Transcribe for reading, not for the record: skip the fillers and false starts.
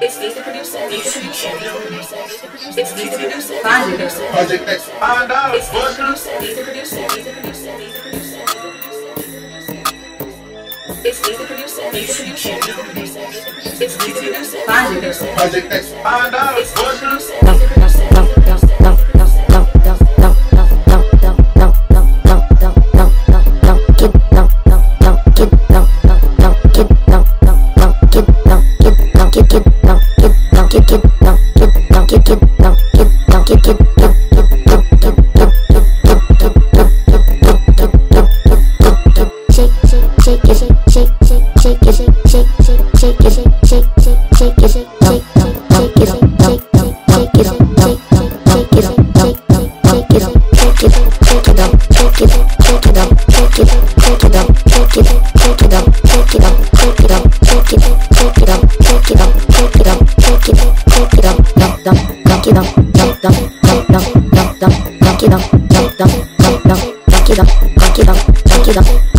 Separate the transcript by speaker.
Speaker 1: It's Steve the producer. It's Steve the producer. It's Steve the producer.
Speaker 2: Project X. Find out.
Speaker 1: It's Steve the producer. He's the producer. He's the producer. He's the producer. It's Steve the producer. He's the producer. It's Steve the producer.
Speaker 2: Project X. Find out.
Speaker 1: It's Steve the producer. He's the producer.
Speaker 3: Knock it up.